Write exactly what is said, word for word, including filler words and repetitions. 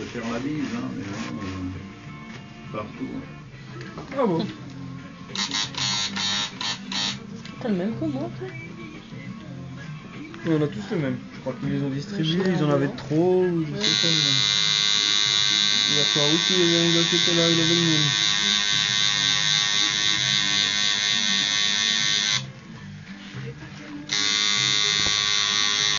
faire la bise, hein, mais bon, euh, partout. Ah bon. T'as le même combo en fait? Oui, on a tous le même. Je crois qu'ils les ont distribués, ils en avaient trop, ou je sais pas. Hier soir aussi, il y avait un gars qui était là, il avait le même.